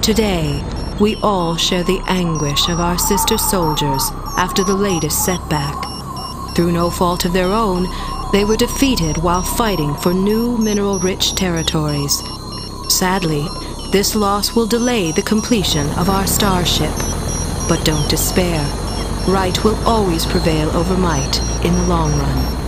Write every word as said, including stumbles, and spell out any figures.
Today, we all share the anguish of our sister soldiers after the latest setback. Through no fault of their own, they were defeated while fighting for new mineral-rich territories. Sadly, this loss will delay the completion of our starship. But don't despair. Right will always prevail over might in the long run.